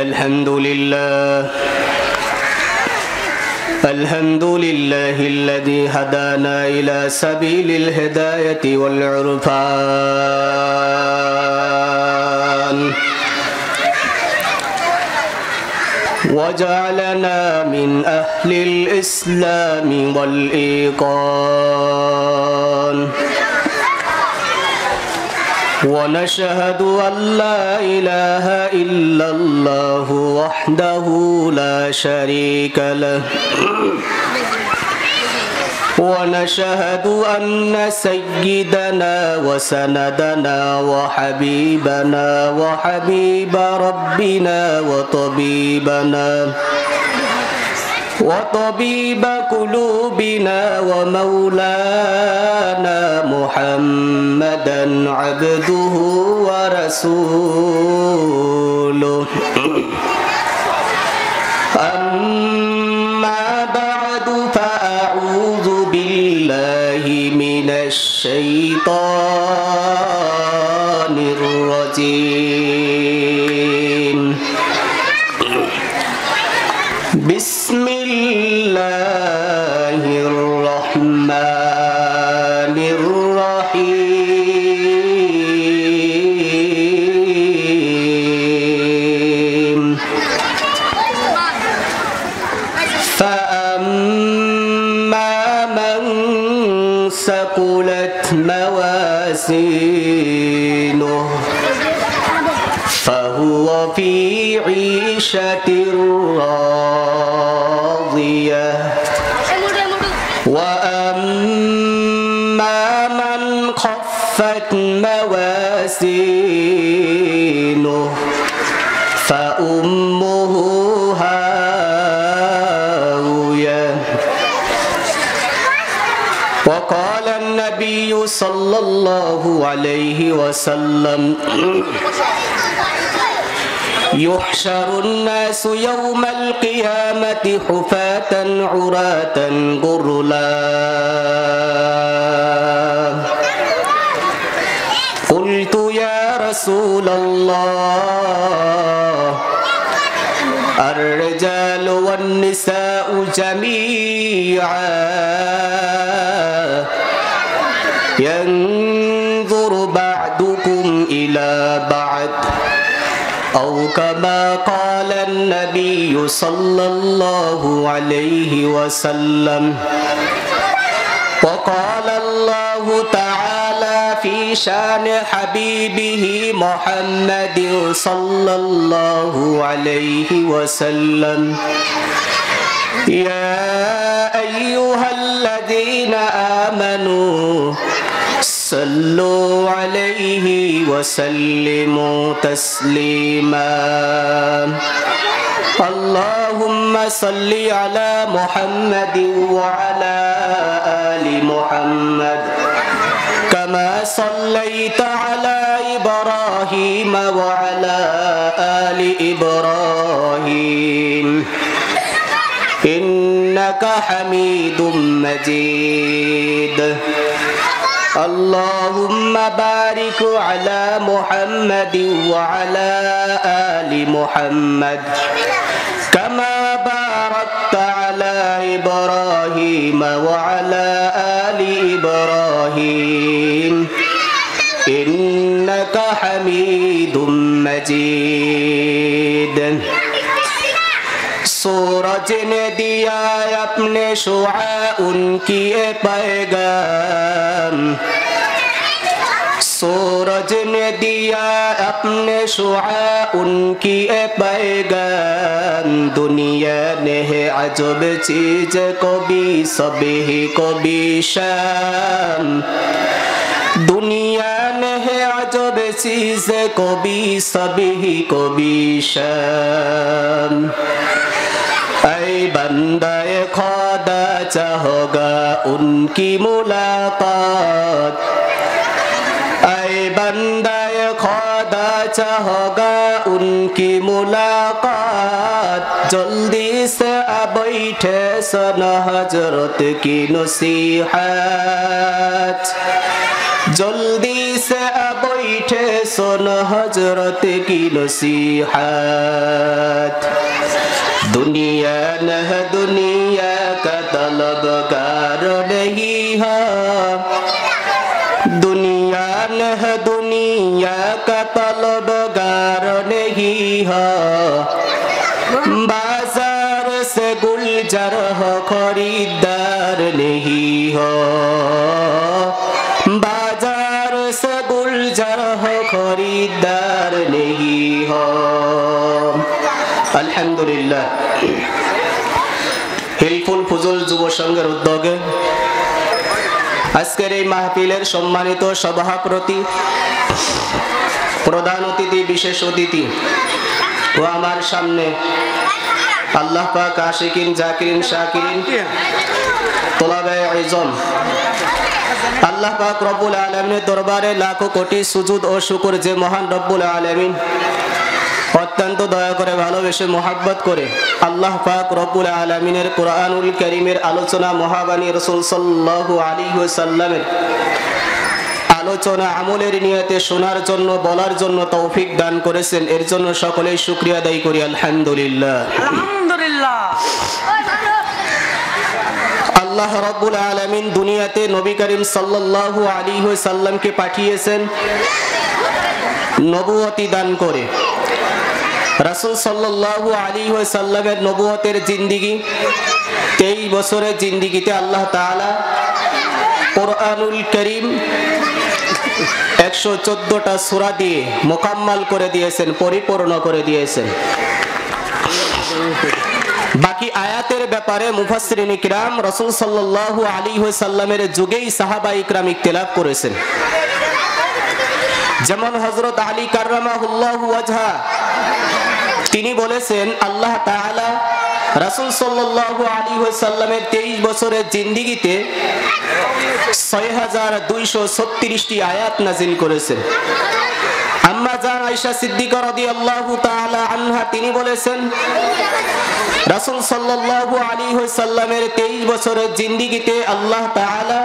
الحمد لله الذي هدانا إلى سبيل الهداية والعرفان وجعلنا من أهل الإسلام والإيقان ونشهد أن لا إله إلا الله وحده لا شريك له ونشهد أن سيدنا وسندنا وحبيبنا وحبيب ربنا وطبيب قلوبنا ومولانا محمدا عبده ورسوله أما بعد فأعوذ بالله من الشيطان الرجيم بسم الله الرحمن الرحيم فأما من ثقلت موازينه فهو في عيشة راضية وأما من خفت موازينه فأمه هاوية وقال النبي صلى الله عليه وسلم يحشر الناس يوم القيامة حفاة عراة غرلا قلت يا رسول الله الرجال والنساء جميعا ينظر بعضكم إلى بعض أو كما قال النبي صلى الله عليه وسلم وقال الله تعالى في شان حبيبه محمد صلى الله عليه وسلم يا أيها الذين آمنوا صلوا عليه وسلموا تسليما اللهم صل على محمد وعلى آل محمد كما صليت على إبراهيم وعلى آل إبراهيم إنك حميد مجيد اللهم بارك على محمد وعلى آل محمد كما باركت على إبراهيم وعلى آل إبراهيم إنك حميد مجيد सूरज ने दिया अपने शुआ उनकी पैगाम सूरज ने दिया अपने शुआ उनकी पैगाम दुनिया ने है अजब चीज कभी सबही कभी शाम दुनिया ने है अजब चीज कभी सबही कभी शाम ऐ बंदाए खुदा चाहोगा उनकी मुलाकात ऐ बंदाए खुदा चाहोगा उनकी मुलाकात जल्दी से बैठे सन हजरत की नसीहत जल्दी से बैठे सुन हजरत की नसीहत दुनिया नह दुनिया का तलबगार नहीं है, दुनिया नह दुनिया का तलबगार नहीं है, बाजार से गुलजार हो खरीदार नहीं हो, बाजार से गुलजार हो खरीदार नहीं हो। আলহামদুলিল্লাহ, হিলফুল ফুজুল যুব সংঘের উদ্যোগে আজকের এই মাহফিলের সম্মানিত সভাপতি, প্রধান অতিথি, বিশেষ অতিথি ও আমার সামনে আল্লাহ পাক আশিকিন জাকিরিন শাকিরিন তোলাবে ইজম, আল্লাহ পাক রব্বুল আলামিনের দরবারে লাখো কোটি সুজুদ ও শুকর যে মহান রব্বুল আলামিন অত্যন্ত দয়া করে ভালোবেসে মোহাব্বত করে আল্লাহ পাক রব্বুল আলামিনের কোরআনুল কারীমের আলোচনা মহাবাণী রাসূল সাল্লাল্লাহু আলাইহি ওয়াসাল্লামের আলোচনা আমলের নিয়তে শোনার জন্য, বলার জন্য তৌফিক দান করেছেন। এর জন্য সকলেই শুকরিয়া আদায় করি আলহামদুলিল্লাহ। আলহামদুলিল্লাহ। আল্লাহ রাব্বুল আলামিন দুনিয়াতে নবী করিম সাল্লাল্লাহু আলাইহি ওয়াসাল্লামকে পাঠিয়েছেন নবুয়তি দান করে। রাসূল সাল্লাল্লাহু আলাইহি ওয়াসাল্লামের নবুয়তের জিন্দেগি 23 বছরের জিন্দেগিতে আল্লাহ তাআলা কোরআনুল কারীম 114টা সূরা দিয়ে মোকাম্মল করে দিয়েছেন, পরিপূর্ণ করে দিয়েছেন। বাকি আয়াতের ব্যাপারে মুফাসসিরিন কিরাম রাসূল সাল্লাল্লাহু আলাইহি ওয়াসাল্লামের যুগেই সাহাবায়ে কিরাম ইখতিলাফ করেছেন। যেমন হযরত আলী কাররামাহুল্লাহু ওয়াজহা, তিনি বলেছেন আল্লাহ তাআলা রাসূল সাল্লাল্লাহু আলাইহি ওয়াসাল্লামের 23 বছরের জিন্দেগিতে 6236টি আয়াত নাযিল করেছেন। আম্মা জান আয়েশা সিদ্দিকা রাদিয়াল্লাহু তাআলা আনহা, তিনি বলেছেন রাসূল সাল্লাল্লাহু আলাইহি ওয়াসাল্লামের 23 বছরের জিন্দেগিতে আল্লাহ তাআলা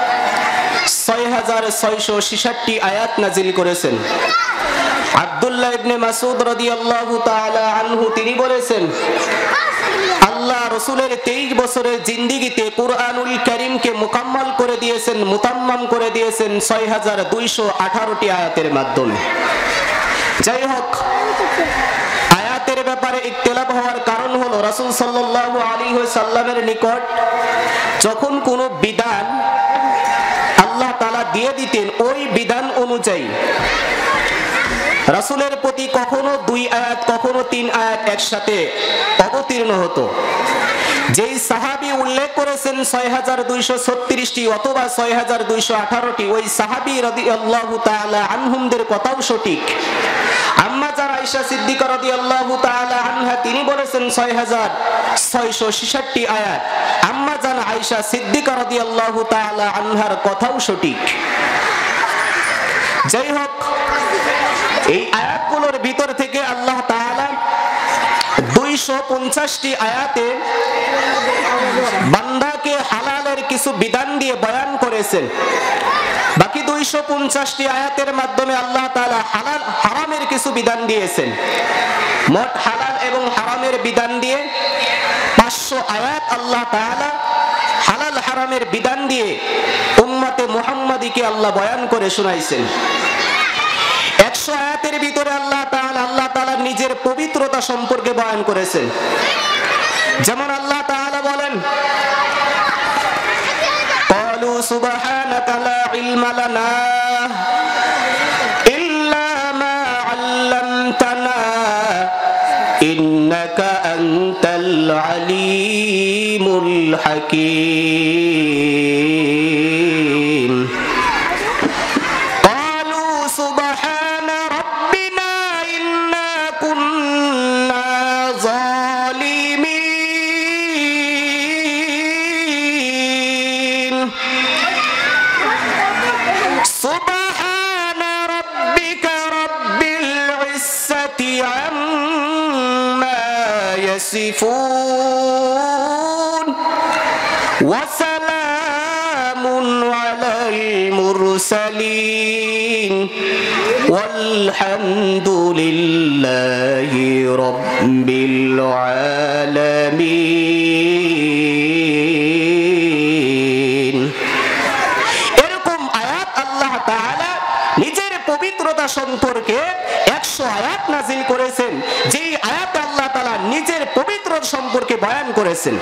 6666টি আয়াত নাযিল করেছেন। আব্দুল্লাহ ইবনে মাসউদ রাদিয়াল্লাহু তাআলা আনহু, তিনি বলেছেন আল্লাহ রাসূলের 23 বছরের জিন্দেগিতে কুরআনুল কারীমকে মুকাম্মাল করে দিয়েছেন, মুতাম্মাম করে দিয়েছেন 6218টি আয়াতের মাধ্যমে। যাই হোক, আয়াতের ব্যাপারে ইখতিলাফ হওয়ার কারণ হলো রাসূল সাল্লাল্লাহু আলাইহি ওয়াসাল্লামের নিকট যখন কোনো বিধান আল্লাহ তাআলা দিয়ে দিতেন, ওই বিধান অনুযায়ী রাসূলের প্রতি কখনো 2 আয়াত, কখনো 3 আয়াত একসাথে অবতীর্ণ হতো। যেই সাহাবী উল্লেখ করেছেন 6236টি অথবা 6218টি, ওই সাহাবী রাদিয়াল্লাহু তাআলা আনহুমদের কথাও সঠিক। আম্মা জান আয়েশা সিদ্দিকা রাদিয়াল্লাহু তাআলা আনহা, তিনি বলেছেন 6666টি আয়াত। আম্মা জান আয়েশা সিদ্দিকা রাদিয়াল্লাহু তাআলা আনহার কথাও সঠিক। যাই হোক, এই আয়াতগুলোর ভিতর থেকে আল্লাহ তাআলা 250টি আয়াতে বান্দাকে হালালের কিছু বিধান দিয়ে বয়ান করেছেন। বাকি 250টি আয়াতের মাধ্যমে আল্লাহ তাআলা হালাল হারামের কিছু বিধান দিয়েছেন। মোট হালাল এবং হারামের বিধান দিয়ে 500 আয়াত আল্লাহ তাআলা হালাল হারামের বিধান দিয়ে উম্মতে মুহাম্মাদীকে আল্লাহ বয়ান করে শোনাইছেন। 100 আয়াতের ভিতরে আল্লাহ তাআলা নিজের পবিত্রতা সম্পর্কে বয়ান করেছেন। যেমন আল্লাহ তাআলা বলেন, ক্বালু সুবহানাকা লা ইলমা লানা ইল্লা মা 'আল্লামতানা ইন্নাকা আনতাল আলীমুল হাকীম। يصفون وسلام على المرسلين والحمد لله رب العالمين এরকম আয়াত আল্লাহ তাআলা নিজের পবিত্রতা সম্পর্কে 100 আয়াত নাযিল করেছেন, যেই আয়াত আল্লাহ তাআলা নিজের পবিত্রতা সম্পর্কে বয়ান করেছেন।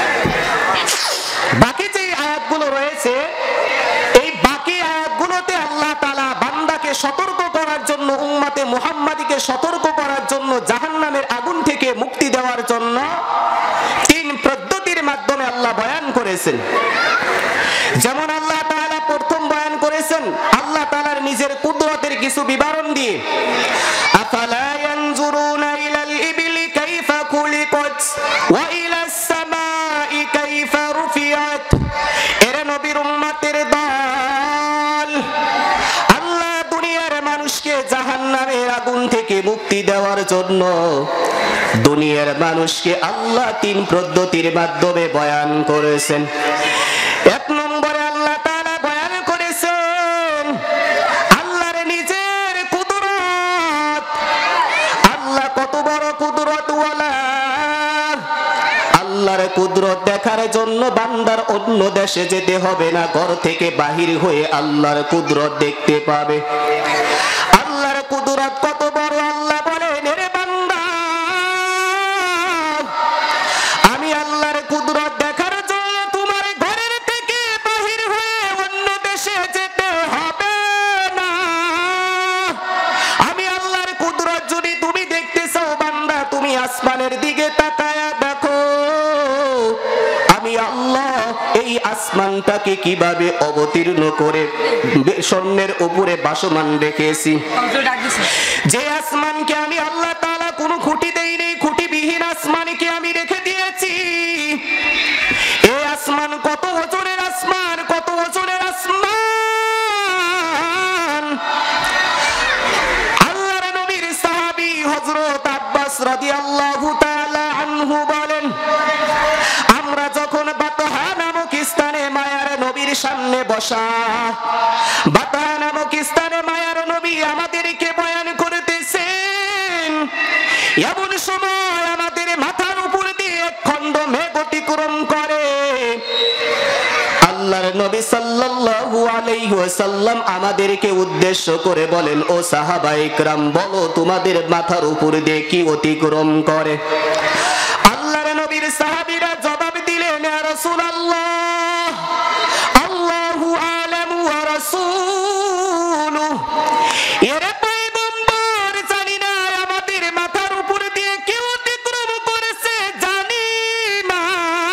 বাকি যে আয়াতগুলো রয়েছে, এই বাকি আয়াতগুলোতে আল্লাহ তাআলা বান্দাকে সতর্ক করার জন্য, উম্মতে মুহাম্মাদীকে সতর্ক করার জন্য, জাহান্নামের আগুন থেকে মুক্তি দেওয়ার জন্য 3 পদ্ধতির মাধ্যমে আল্লাহ বয়ান করেছেন। যেমন আল্লাহ তাআলা প্রথম বয়ান করেছেন আল্লাহ তাআলার নিজের কুদরতের কিছু বিবরণ দিয়ে, আফালা ইয়ানজুরুনা ইলাল ইবলি কাইফা খুলিকাত ওয়া ইলাস সামাই কাইফা রুফিআত। এরে নবীর উম্মতের দল, আল্লাহ দুনিয়ার মানুষকে জাহান্নামের আগুন থেকে মুক্তি দেওয়ার জন্য দুনিয়ার মানুষকে আল্লাহ 3 পদ্ধতির মাধ্যমে বয়ান করেছেন। 1 নম্বরে আল্লাহ তাআলা বয়ান করেছেন আল্লাহর নিজের কুদরত। আল্লাহ কত বড় কুদরতওয়ালা। আল্লাহর কুদরত দেখার জন্য বান্দার অন্য দেশে যেতে হবে না, ঘর থেকে বাহির হয়ে আল্লাহর কুদরত দেখতে পাবে। আল্লাহর কুদরত কত বড়, আল্লাহ বলেন এরে বান্দা, আমি আল্লাহর কুদরত দেখার জন্য তোমার ঘরের থেকে বাহির হয়ে অন্য দেশে যেতে হবে না। আমি আল্লাহর কুদরত যদি তুমি দেখতে চাও বান্দা, তুমি আসমানের দিকে তাকায়া দেখো আমি আল্লাহ এই আসমানটাকে কিভাবে অবতীর্ণ করে স্বর্ণের উপরে ভাসমান রেখেছি। যে আসমানকে আমি আল্লাহ তাআলা কোনো খুঁটি দেইনি, খুঁটিবিহীন আসমানকে আমি রেখে দিয়েছি। এই আসমান কত ওজনের আসমান, কত ওজনের আসমান। আল্লাহর নবীর সাহাবী হযরত আব্বাস রাদিয়াল্লাহু তাআলা আনহু বলেন, আমরা যখন বাতহা নামক স্থানে মায়ার নবীর সামনে বসা, বাতহা নামক স্থানে মায়ার নবী আমাদেরকে বয়ান করতেছেন, এমন সময় আমাদের মাথার উপর দিয়ে এক খণ্ড মেঘ অতিক্রম করে। আল্লাহর নবী সাল্লাল্লাহু আলাইহি ওয়াসাল্লাম আমাদেরকে উদ্দেশ্য করে বলেন, ও সাহাবায়ে কেরাম, বলো তোমাদের মাথার উপর দিয়ে কি অতিক্রম করে? আল্লাহর নবীর সাহাবীরা জবাব দিলেন, ইয়া রাসূলুল্লাহ, আল্লাহু আ'লামু ওয়া রাসূলুহু। এরে পয়গম্বর, জানি না আমাদের মাথার উপর দিয়ে কি অতিক্রম করেছে, জানি না।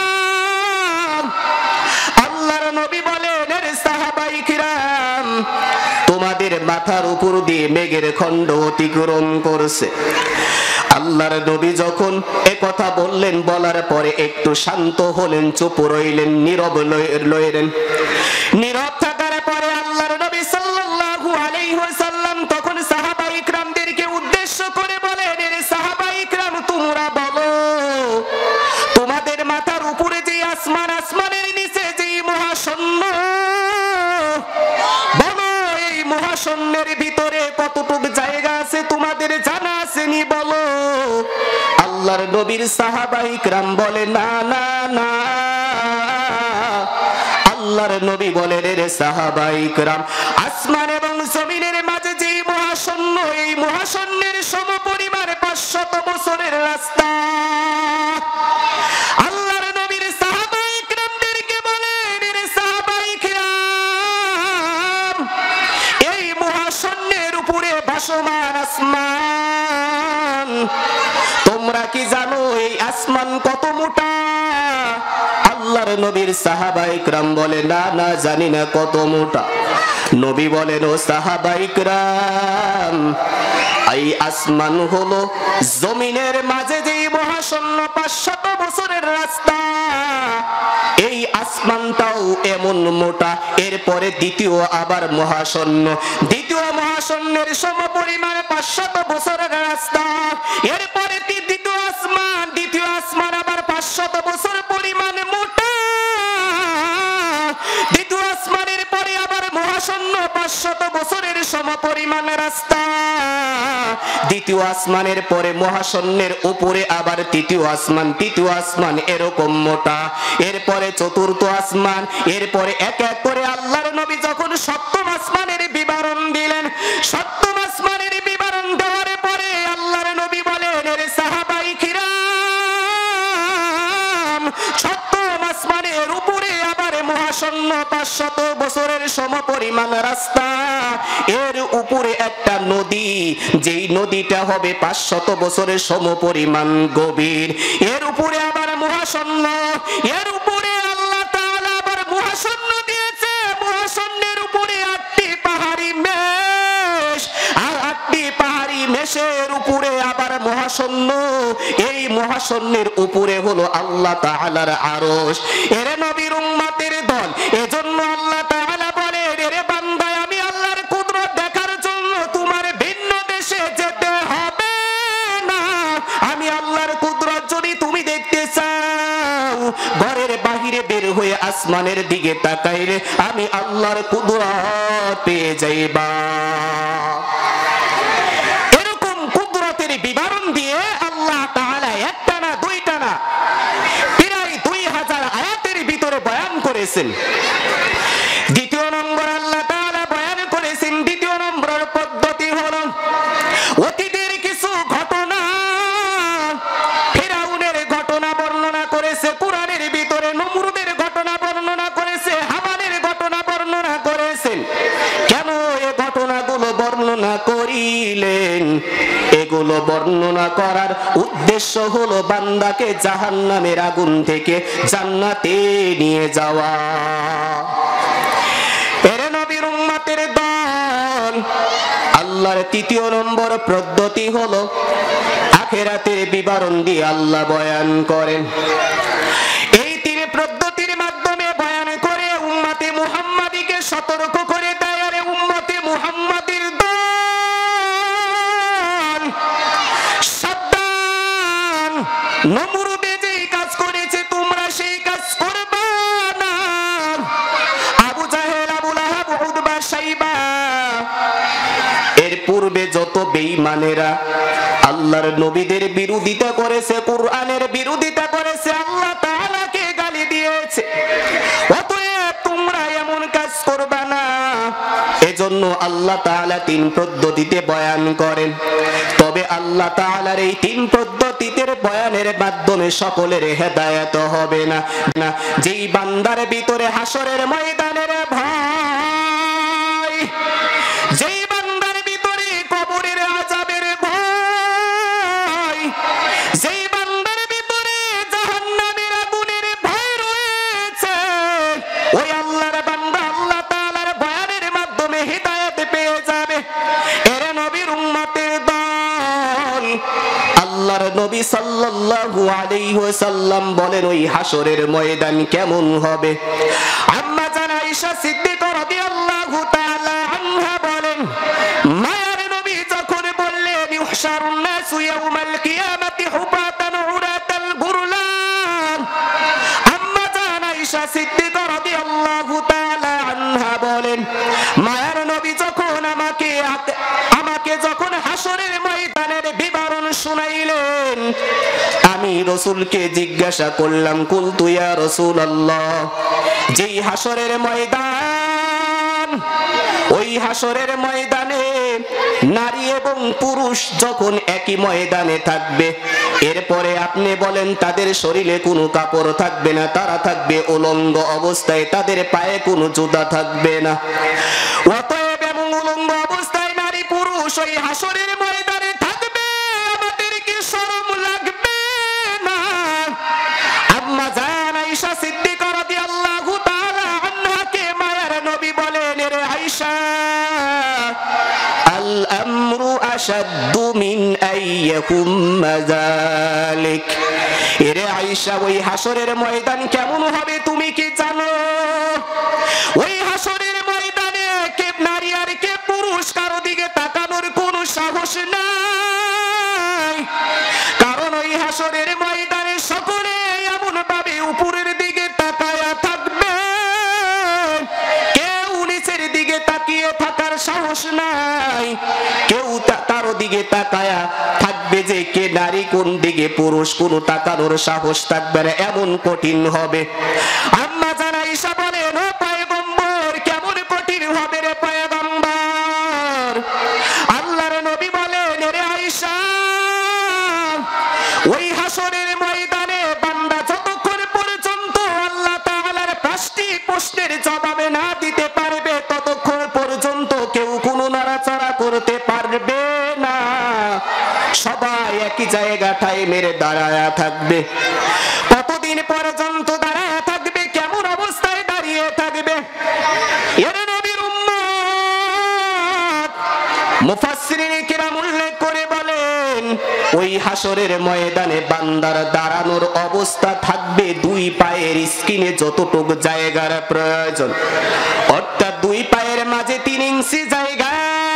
আল্লাহর নবী বলেন, এরে সাহাবায়ে কিরাম, তোমাদের মাথার উপর দিয়ে মেঘের খণ্ড অতিক্রম করছে। আল্লাহর নবী যখন একথা বললেন, বলার পরে একটু শান্ত হলেন, চুপ রইলেন, নীরব রইলেন। নীরব থাকার পরে আল্লাহর নবী সাল্লাল্লাহু আলাইহি ওয়াসাল্লাম তখন সাহাবায়ে কিরামদেরকে উদ্দেশ্য করে বলেন, এরে সাহাবায়ে কিরাম, তোমরা বলো তোমাদের মাথার উপরে যে আসমান, আসমানের নিচে যে মহাশূন্য, বলো এই মহাশূন্যের ভিতরে কতটুকু জায়গা আছে তোমাদের জানা আছে নি? বলো। আল্লাহর নবীর সাহাবায়ে কিরাম বলে, না না না। আল্লাহর নবী বলেন, রে সাহাবায়ে কিরাম, আসমান এবং জমিনের মাঝে যে মহাশূন্য, এই মহাশূন্যের সমপরিমাণ 500 বছরের রাস্তা। আল্লাহর নবীর সাহাবায়ে কিরামদেরকে বলেন, রে সাহাবায়ে কিরাম, এই মহাশূন্যের উপরে ভাসমান আসমান, তোমরা কি জানো এই আসমান কত মোটা? আল্লাহর নবীর সাহাবায়ে কিরাম বলে, না না, জানি না কত মোটা। নবী বলেন, ও সাহাবায়ে কিরাম, এই আসমান হলো জমিনের মাঝে যে মহাশূন্য 500 বছরের রাস্তা, এই আসমানটাও এমন মোটা। এরপরে দ্বিতীয় আবার মহাশূন্য, দ্বিতীয় মহাশূন্যের সমপরিমাণ 500 বছরের রাস্তা। এরপরে দ্বিতীয় আসমান, দ্বিতীয় আসমান আবার 500 বছর পরিমাণ মোটা। দ্বিতীয় আসমানের পরে আবার মহাশূন্য 500 বছরের সমপরিমাণ রাস্তা। দ্বিতীয় আসমানের পরে মহাশূন্যের উপরে আবার তৃতীয় আসমান এরকম মোটা। এরপরে চতুর্থ আসমান, এরপরে এক এক করে আল্লাহর নবী যখন সপ্তম আসমানের বিবরণ দিলেন, সপ্তম আসমানের বিবরণ দেওয়ার পরে আল্লাহর নবী বলেন, এর সাহাবায়ে কিরাম, সপ্তম আসমানের উপরে আবার মহাশূন্য 500 বছরের সমপরিমাণ রাস্তা। এর উপরে একটা নদী, যেই নদীটা হবে 500 বছরের সমপরিমাণ গভীর। এর উপরে আবার মহাশূন্য, এর উপরে আল্লাহ তাআলা আবার মহাশূন্য দিয়েছে। মহাশূন্যের উপরে 8টি পাহাড়ি মেষ, আর 8টি পাহাড়ি মেষের উপরে আবার মহাশূন্য। এই মহাশূন্যের উপরে হলো আল্লাহ তাআলার আরশ। এর নবীর উম্মতের দল, এজন্য আল্লাহ তাআলা বলে, রে বান্দা, আমি আল্লাহর কুদরত দেখার জন্য তোমার ভিন্ন দেশে যেতে হবে না। আমি আল্লাহর কুদরত যদি তুমি দেখতে চাও, ঘরের বাহিরে বের হয়ে আসমানের দিকে তাকাইলে আমি আল্লাহর কুদরত পেয়ে যাইবা। এরকম কুদরতের বিবরণ দিয়ে আল্লাহ তাআলা একটা না দুইটা না প্রায় 2000 আয়াতের ভিতরে বয়ান করেছেন। দ্বিতীয় নম্বর আল্লাহ তাআলা বয়ান করেছেন, দ্বিতীয় নম্বরের পদ্ধতি হলো অতীতের কিছু ঘটনা। ফিরাউনের ঘটনা বর্ণনা করেছে কোরআনের ভিতরে, নমরুদের ঘটনা বর্ণনা করেছে, হামানের ঘটনা বর্ণনা করেছেন। কেন এই ঘটনাগুলো বর্ণনা করিলেন? এগুলো বর্ণনা করার উদ্দেশ্য হলো বান্দাকে জাহান্নামের আগুন থেকে জান্নাতে নিয়ে যাওয়া। এরে নবীর উম্মতের দল, আল্লাহর তৃতীয় নম্বর পদ্ধতি হলো আখিরাতের বিবরণ দিয়ে আল্লাহ বয়ান করেন। এই তিন পদ্ধতির মাধ্যমে বয়ান করে উম্মতে মুহাম্মাদীকে সতর্ক করে দেয়, আরে উম্মতে মুহাম্মাদীর দল, সাবধান, নমরুদে যেই কাজ করেছে তোমরা সেই কাজ করবে না। আবু জাহেল, আবু লাহাব, উতবা, শাইবা, এর পূর্বে যত বেঈমানেরা আল্লাহর নবীদের বিরোধিতা করেছে, কোরআনের বিরোধিতা করেছে, আল্লাহ তাআলাকে গালি দিয়েছে, অতএব তোমরা এমন কাজ করবে না। এজন্য আল্লাহ তাআলা তিন পদ্ধতিতে বয়ান করেন। তবে আল্লাহ তাআলার এই তিন পদ্ধতিতে বয়ানের মাধ্যমে সকলের হেদায়েত হবে না। যেই বান্দার ভিতরে হাসরের ময়দানের ভয়, যেই বান্দার ভিতরে কবরের আযাবের ভয়, যেই বান্দার ভিতরে জাহান্নামের আগুনের ভয় রয়েছে, ওই আল্লাহর বান্দা আল্লাহ তাআলার বয়ানের মাধ্যমে হিদায়াত পেয়ে যাবে। এর নবীর উম্মতের দল, আল্লাহর নবী সাল্লাল্লাহু আলাইহি ওয়াসাল্লাম বলেন ওই হাসরের ময়দান কেমন হবে। আম্মা জান আয়েশা সিদ্দিকা রাদিয়াল্লাহু তাআলা আনহা বলেন, মায়ের নবী যখন বললেন ইউহশারুন নাসু ইয়াউমাল কিয়ামাতি হুবাতান উরাতাল গুরলান, আম্মা জান আয়েশা সিদ্দিকা রাদিয়াল্লাহু তাআলা আনহা বলেন, মায়ের নবী যখন আমাকে যখন হাসরের ময়দানের বিবরণ শুনাইলেন, আমি রাসূলকে জিজ্ঞাসা করলাম, কুলতু ইয়া রাসূলুল্লাহ, যেই হাসরের ময়দান, ওই হাসরের ময়দানে নারী এবং পুরুষ যখন একই ময়দানে থাকবে, এরপরে আপনি বলেন তাদের শরীরে কোনো কাপড় থাকবে না, তারা থাকবে উলঙ্গ অবস্থায়, তাদের পায়ে কোনো জুতা থাকবে না। অতএব এবং উলঙ্গ অবস্থায় নারী পুরুষ ওই হাসরের ময়দানে থাকবে, আমাদের কি শরম লাগবে না? আম্মা জান আয়েশা সিদ্দিকা রাদিয়াল্লাহু তাআলা আনহাকে মায়ের নবী বলেন, রে আয়েশা, আল আমরু আশাদ্দু মিন আইয়াকুম যালিক। রে আয়েশা, ওই হাসরের ময়দান কেমন হবে তুমি কি জানো? ওই হাসরের ময়দানে কে নারী আর কে পুরুষ কারো দিকে তাকানোর কোনো সাহস নাই, কারণ ওই হাসরের ময়দানে সকলে এমন ভাবে উপরের দিকে তাকায়া থাকবে, কেউ নিচের দিকে তাকিয়ে থাকার সাহস সাহস নাই। কেউ কারো দিকে তাকায়া থাকবে যে কে নারী কোন দিকে পুরুষ, কোন তাকানোর সাহস থাকবে না, এমন কঠিন হবে। আম্মা জান আয়েশা বলেন, ও পয়গম্বর, কেমন কঠিন হবে রে পয়গম্বর? আল্লাহর নবী বলেন, রে আয়েশা, ওই হাসরের ময়দানে বান্দা যতক্ষণ পর্যন্ত আল্লাহ তাআলার 5টি প্রশ্নের জবাব না দিতে পারবে ততক্ষণ পর্যন্ত কেউ কোনো নড়াচড়া করতে পারবে না। সবাই একই জায়গাটায় মেরে দাঁড়ায়া থাকবে। কতদিন পর্যন্ত দাঁড়ায়া থাকবে? কেমন অবস্থায় দাঁড়িয়ে থাকবে? এর নবীর উম্মত মুফাসসিরিন কিরাম উল্লেখ করে বলেন, ওই হাসরের ময়দানে বান্দার দাঁড়ানোর অবস্থা থাকবে 2 পায়ের স্কিনে যতটুকু জায়গার প্রয়োজন, অর্থাৎ 2 পায়ের মাঝে 3 ইঞ্চি জায়গা।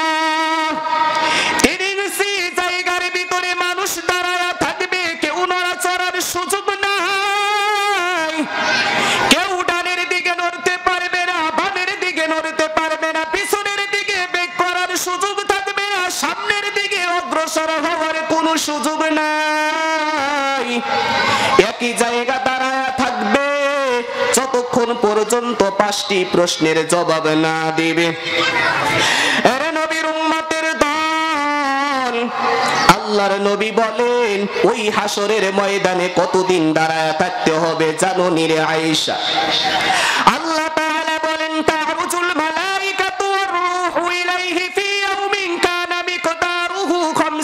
3 ইঞ্চি জায়গার ভিতরে মানুষ দাঁড়ায়া থাকবে, কেউ নড়াচড়ার সুযোগ নাই। কেউ ডানের দিকে নড়তে পারবে না, বামের দিকে নড়তে পারবে না, পিছনের দিকে বেগ করার সুযোগ থাকবে না, সামনের দিকে অগ্রসর হওয়ার কোনো সুযোগ নাই। একই জায়গা দাঁড়ায়া থাকবে যতক্ষণ পর্যন্ত 5টি প্রশ্নের জবাব না দিবে। আরে নবীর উম্মতের দল, আল্লাহর নবী বলেন, ওই হাসরের ময়দানে কতদিন দাঁড়ায়া থাকতে হবে জানো নি রে আয়েশা? আল্লাহ তাআলা বলেন, তা'রুজুল মালাইকাতু ওয়ার রূহু ইলাইহি ফি ইয়াউমিন কানা মিকদারুহু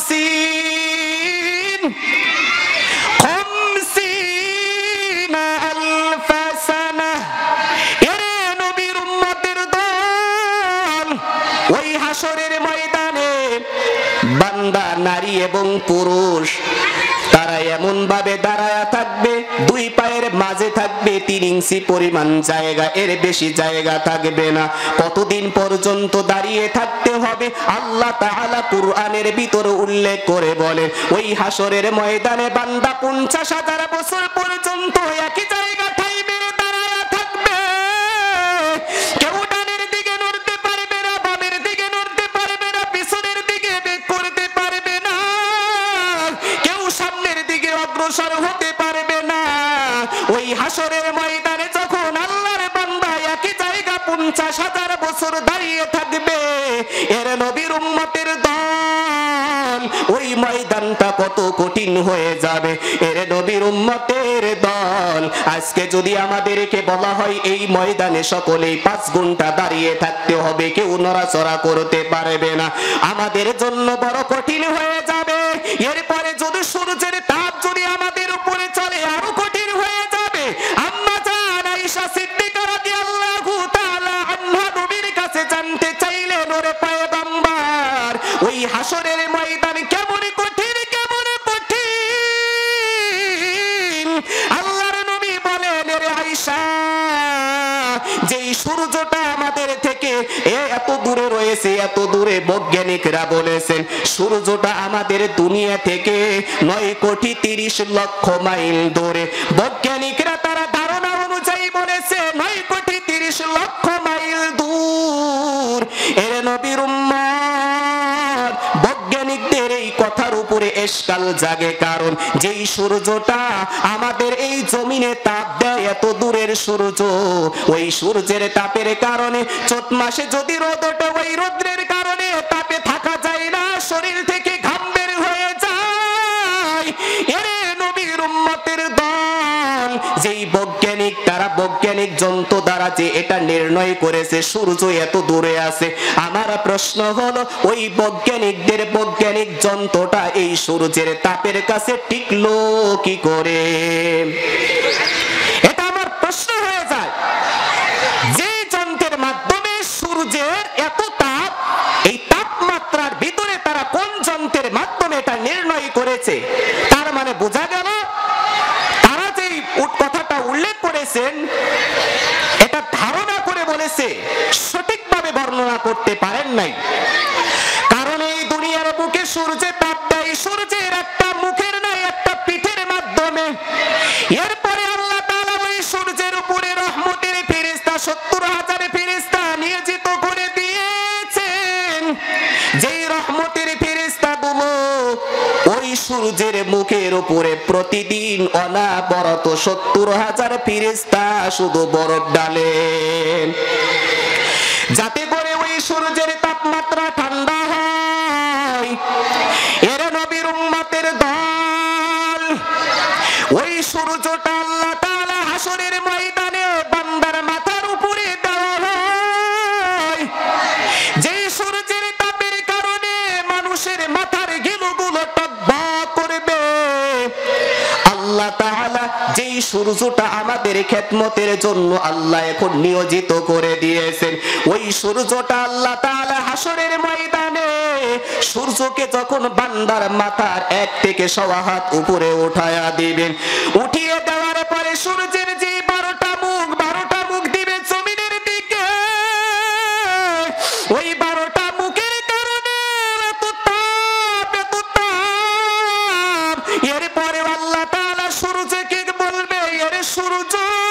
50 আলফ সানাহ। এরে নবীর উম্মতের দল, ওই হাসরের ময়দানে বান্দা নারী এবং পুরুষ তারা এমন ভাবে দাঁড়ায়া থাকবে, 2 পায়ের মাঝে থাকবে 3 ইঞ্চি পরিমাণ জায়গা, এর বেশি জায়গা থাকবে না। কতদিন পর্যন্ত দাঁড়িয়ে থাকতে হবে? আল্লাহ তাআলা কুরআনের ভিতরে উল্লেখ করে বলে, ওই হাসরের ময়দানে বান্দা 50,000 বছর পর্যন্ত একই জায়গাটায় মেরে দাঁড়ায়া থাকবে। কেউ ডানের দিকে নড়তে পারবে না, বামের দিকে নড়তে পারবে না, পিছনের দিকে বেগ করতে পারবে না, কেউ সামনের দিকে অগ্রসর হতে পারবে না। ওই হাসরের ময়দানে যখন আল্লাহর বান্দা একই জায়গা 50,000 বছর দাঁড়িয়ে থাকবে, এর নবীর উম্মতের দল, ওই ময়দানটা কত কঠিন হয়ে যাবে। এর নবীর উম্মতের দল, আজকে যদি আমাদেরকে বলা হয় এই ময়দানে সকলেই 5 ঘন্টা দাঁড়িয়ে থাকতে হবে, কেউ নড়াচড়া করতে পারবে না, আমাদের জন্য বড় কঠিন হয়ে যাবে। এরপরে যদি সূর্যের তাপ যদি আমাদের উপরে চলে আরো কঠিন হয়ে যাবে। আম্মা জান আয়েশা সিদ্দিকা রাদিয়াল্লাহু তাআলা আনহা নবীর কাছে জানতে চাইলেন, ওরে পয়গম্বর, ওই হাসরের ময়দান কেমন কঠিন, কেমন কঠিন? আল্লাহর নবী বলেন, রে আয়েশা, যেই সূর্যটা আমাদের থেকে এত দূরে রয়েছে, এত দূরে, বৈজ্ঞানিকরা বলেছেন সূর্যটা আমাদের দুনিয়া থেকে 9,30,00,000 মাইল দূরে। বৈজ্ঞানিকরা তারা ধারণা অনুযায়ী বলেছে 9,30,00,000 মাইল দূর। এর নবীর উম্মত, বৈজ্ঞানিকদের এই কথার উপরে এশকাল জাগে, কারণ যেই সূর্যটা আমাদের এই জমিনে তাপ দেয়, এত দূরের সূর্য, ওই সূর্যের তাপের কারণে চৈত মাসে যদি রোদ ওঠে, ওই রোদ্রের কারণে তাপে থাকা যায় না, শরীর থেকে ঘাম বের হয়ে যায়। এরে নবীর উম্মতের দল, যেই বৈজ্ঞানিক, তারা বৈজ্ঞানিক যন্ত্র দ্বারা যে এটা নির্ণয় করেছে সূর্য এত দূরে আছে, আমার প্রশ্ন হলো ওই বৈজ্ঞানিকদের বৈজ্ঞানিক যন্ত্রটা এই সূর্যের তাপের কাছে টিকলো কি করে? এটা আমার প্রশ্ন হয়ে যায়। যে যন্ত্রের মাধ্যমে সূর্যের এত তাপ, এই তাপমাত্রার ভিতরে তারা কোন যন্ত্রের মাধ্যমে এটা নির্ণয় করেছে? তার মানে বোঝা গেল তারা যে কথাটা উল্লেখ করেছেন, এটা ধারণা করে বলেছে, সঠিকভাবে বর্ণনা করতে পারেন নাই। কারণ এই দুনিয়ার বুকে সূর্যের তাপ দেয়, সূর্যের একটা মুখের নাই, একটা পিঠের মাধ্যমে। এরপরে আল্লাহ তাআলা ওই সূর্যের উপরে রহমতের ফেরেশতা 70,000 ফেরেশতা নিয়োজিত করে দিয়েছেন। সূর্যের মুখের উপরে প্রতিদিন অনাবরত 70,000 ফেরেশতা শুধু বরফ ডালেন, যাতে করে ওই সূর্যের তাপমাত্রা ঠান্ডা হয়। এর নবীর উম্মতের দল, ওই সূর্যটা আল্লাহ তাআলা হাসরের ময়দানে বান্দার মাথার উপরে দেওয়া হয়। যেই সূর্যের তাপের কারণে মানুষের মাথার গিলুগুলো টকবক করবে, আল্লাহ তাআলা যেই সূর্যটা আমাদের খেদমতের জন্য আল্লাহ এখন নিয়োজিত করে দিয়েছেন, ওই সূর্যটা আল্লাহ তাআলা হাসরের ময়দানে সূর্যকে যখন বান্দার মাথার 1 থেকে 1.25 হাত উপরে উঠায়া দিবেন, উঠিয়ে দেওয়ার পরে সূর্যের যে 12টা মুখ দিবে জমিনের দিকে, ওই 12টা মুখের কারণে এত তাপ এরপরে আল্লাহ তাআলা সূর্যকে বলবে, এরে সূর্য,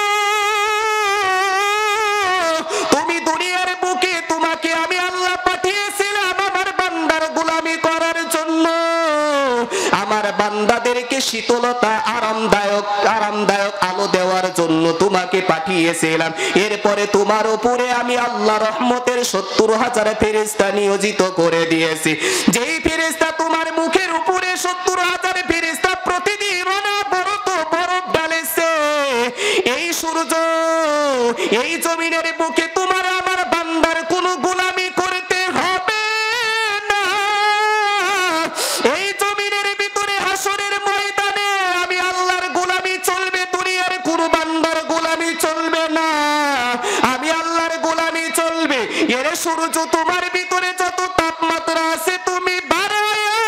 তুমি দুনিয়ার বুকে, তোমাকে আমি আল্লাহ পাঠিয়েছিলাম আমার বান্দার গোলামি করার জন্য, আমার বান্দাদেরকে শীতলতা আরামদায়ক আলো দেওয়ার জন্য তোমাকে পাঠিয়েছিলাম। এরপরে তোমার উপরে আমি আল্লাহ রহমতের 70,000 ফেরেশতা নিয়োজিত করে দিয়েছি। যেই ফেরেশতা তোমার মুখের উপরে 70,000 ফেরেশতা প্রতিদিন অনবরত বরফ ঢালেছে, এই সূর্য এই জমিনের বুকে তোমার আমার বান্দার কোনো গোলামি করতে হবে না। এই জমিনের ভিতরে হাসরের ময়দানে আমি আল্লাহর গোলামি চলবে, দুনিয়ার কোনো বান্দার গোলামি চলবে না, আমি আল্লাহর গোলামি চলবে। এর সূর্য তোমার ভিতরে যত তাপমাত্রা আছে তুমি বাড়ায়া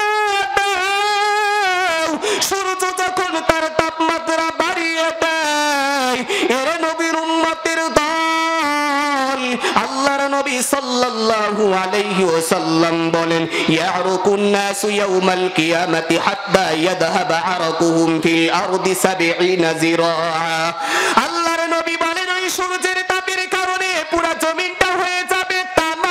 দাও। সূর্য যখন তার তাপমাত্রা বাড়িয়ে দেয়, এর নবীর উম্মতের দল আল্লাহর নবী সাল্লাল্লাহু আলাইহি ওয়াসাল্লাম বলেন, ইয়ারকুন নাসু ইয়াউমাল কিয়ামাতি হাত্তা ইয়াযহাবা আরাকুহুম ফিল আরদি 70 জিরাআ। আল্লাহর নবী বলেন, ওই সূর্যের তাপের কারণে পুরো জমিনটা হয়ে যাবে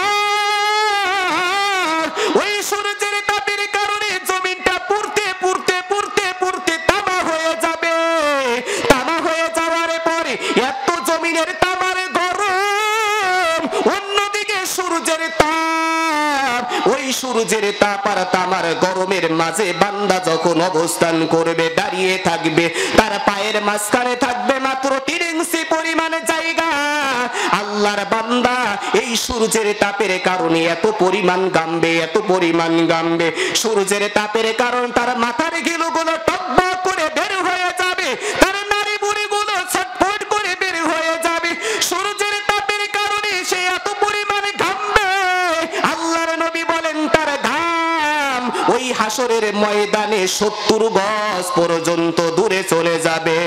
তামার। ওই সূর্যের তাপের কারণে জমিনটা পুড়তে তামা হয়ে যাবে। তামা হয়ে যাওয়ার পরে এত জমিনের তামার গরম, অন্যদিকে সূর্যের তাপ, ওই সূর্যের তাপ আর তামার গরমের মাঝে বান্দা যখন অবস্থান করবে, দাঁড়িয়ে থাকবে, তার পায়ের মাঝখানে থাকবে মাত্র 3 ইঞ্চি পরিমাণে জায়গা। আল্লাহর বান্দা এই সূর্যের তাপের কারণে এত পরিমাণ গামবে, সূর্যের তাপের কারণে তার মাথার গিলুগুলো টকবক করে বের হয়ে যাবে, তার নাড়ি বুড়িগুলো ছটফট করে বের হয়ে যাবে। সূর্যের তাপের কারণে সে এত পরিমাণ ঘামবে, আল্লাহর নবী বলেন তার ঘাম ওই হাসরের ময়দানে 70 গজ পর্যন্ত দূরে চলে যাবে।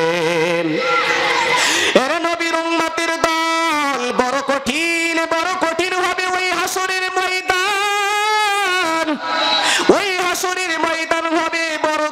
এর নবীর উম্মতের দল, বড় কঠিন হবে ওই হাসরের ময়দান। ওই হাসরের ময়দান হবে বড়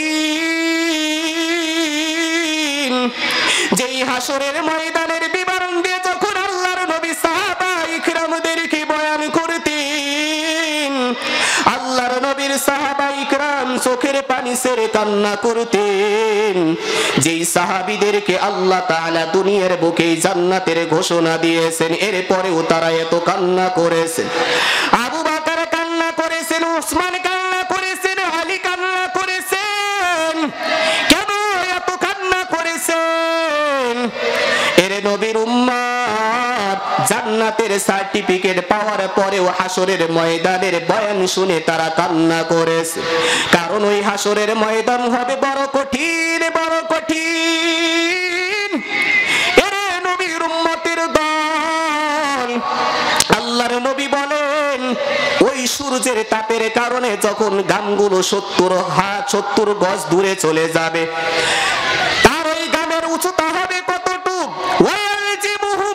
কঠিন। যেই হাসরের ময়দানের বিবরণ দিয়ে যখন আল্লাহর নবী সাহাবায়ে কিরামদেরকে বয়ান করতেন, আল্লাহর নবীর সাহাবায়ে কিরাম চোখের পানি ছেড়ে কান্না করতেন। যেই সাহাবীদেরকে আল্লাহ তাআলা দুনিয়ার বুকে জান্নাতের ঘোষণা দিয়েছেন, এরপরেও তারা এত কান্না করেছেন। আবু বকর কান্না করেছেন, উসমান কান্না করেছেন, আলী কান্না করেছেন। কেন এত কান্না করেছেন? এর নবীর উম্মত জান্নাতের সার্টিফিকেট পাওয়ার পরেও হাসরের ময়দানের বয়ান শুনে তারা কান্না করেছে, কারণ ওই হাসরের ময়দান হবে বড় কঠিন। এর নবীর উম্মতের দল, আল্লাহর নবী বলেন, ওই সূর্যের তাপের কারণে যখন গামগুলো 70 গজ দূরে চলে যাবে, তার ওই গামের উচ্চতা হবে কতটুকু? ওয়ালজিমুহুম